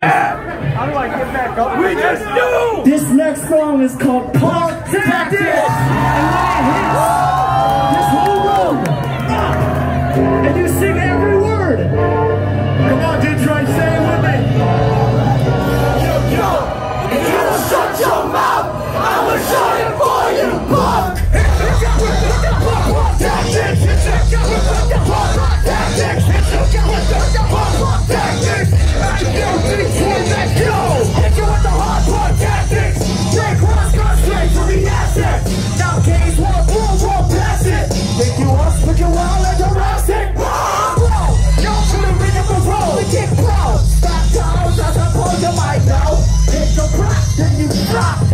How do I get back up? We just do! This next song is called Punk Tactics! And when it hits this whole room, and you sing every word. Come on, Detroit, say it with me. Yo, if you don't shut your mouth, I will shut it for you, punk! Punk tactics! Punk tactics! Punk tactics! Let's go! Hit you with the hardcore tactics! They cross straight to the assets! Now case won't pass it! Think you want to you wild and Jurassic! Bro! Yo, to the rhythm of roll! We kick pro! Stop toes, I suppose you might know! Hit the block, then you drop!